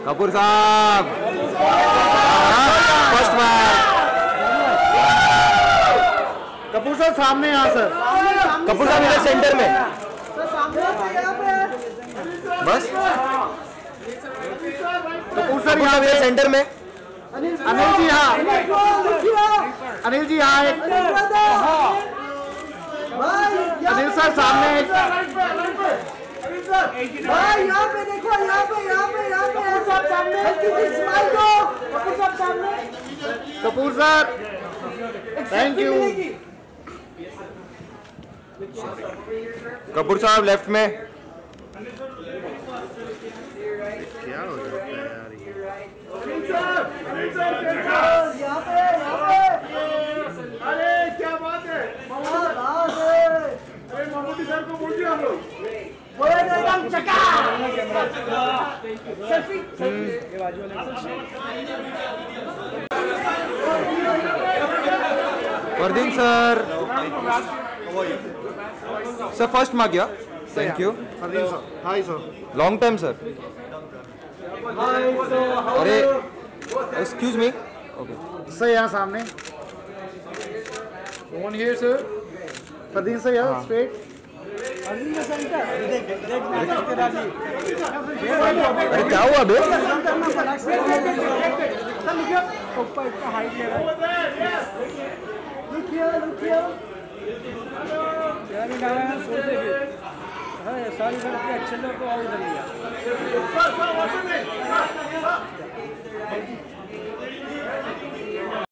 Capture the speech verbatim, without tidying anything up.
कपूर साहब first match. Kapoor साहब सामने यहाँ सर। कपूर साहब इधर सेंटर में बस। कपूर सर यहाँ पे सेंटर में। अनिल जी यहाँ, अनिल जी यहाँ एक, अनिल सर सामने एक। भाई यहाँ पे देखो, यहाँ पे यहाँ पे यहाँ पे सब सामने, स्माइल दो। कपूर साहब सामने। Kapoor sir thank you. Kapoor साहब लेफ्ट में। क्या हो जाता है यार ये। यहाँ पे यहाँ पे। अरे क्या बात है। अरे ममूटी सर को बोल दिया हम लोग। बोले एकदम चका। सेल्फी वर्दिन सर। सर फर्स्ट मार्क या thank you. Hi sir. Long time sir. अरे एक्सक्यूज मी। ओके सर यहाँ सामने। One here sir. Pradeep sir यहाँ स्ट्रेट। अरे क्या हुआ बे? सारी अच्छे लोग को और